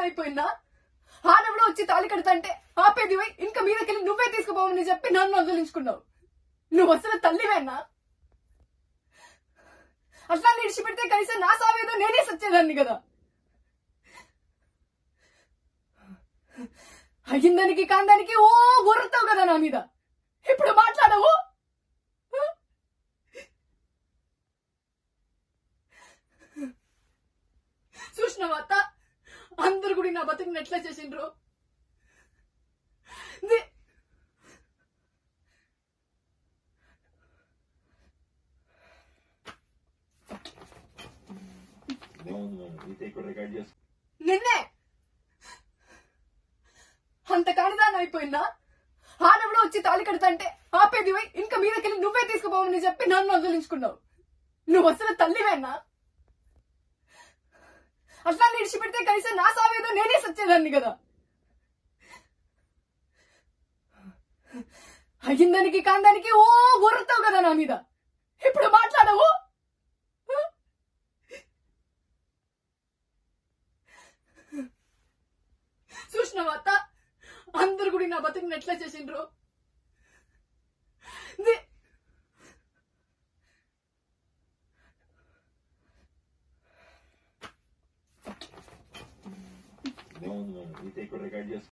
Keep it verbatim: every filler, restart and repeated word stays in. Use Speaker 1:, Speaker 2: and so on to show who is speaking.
Speaker 1: అయిపోయిందా? ఆడెవడో వచ్చి తాళి కడతంటే ఆపేది పోయి ఇంకా మీదకెళ్ళి నువ్వే తీసుకుపోవని చెప్పి నన్ను వదిలించుకున్నావు. నువ్వు అసలు తల్లివేనా? అట్లా నిడిచిపెడితే కనీసం నా సావేదో నేనే సచ్చేదాన్ని కదా. అయ్యిందానికి కాందానికి ఓ ఊరుతావు కదా నా మీద. ఇప్పుడు మాట్లాడవు. చూసినావా అత్త, అందరు కూడా నా బతుకుని ఎట్లా చేసిండ్రు. నిన్నే అంత కానిదాన్ని అయిపోయిందా? ఆడెవడో వచ్చి తాళి కడతంటే ఆపేది పోయి ఇంకా మీదకెళ్ళి నువ్వే తీసుకుపోవని చెప్పి నన్ను వదిలించుకున్నావు. నువ్వు అసలు తల్లివేనా? అట్లా నిడిచిపెడితే కనీసం నా సావేదో నేనే సచ్చేదాన్ని కదా. అయ్యిందానికి కాందానికి ఓ ఊరుతావు కదా నా మీద. ఇప్పుడు మాట్లాడవు. చూసినావా అత్త, అందరు కూడా నా బతుకుని ఎట్లా చేసిండ్రు.
Speaker 2: No, no, no, we take a record just